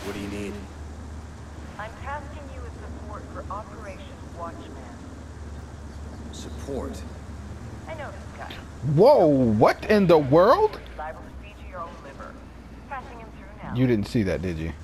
What do you need? I'm tasking you with support for Operation Watchman. Support? I know this guy. Whoa, what in the world? Liable to feed you your own liver. Passing him through now. You didn't see that, did you?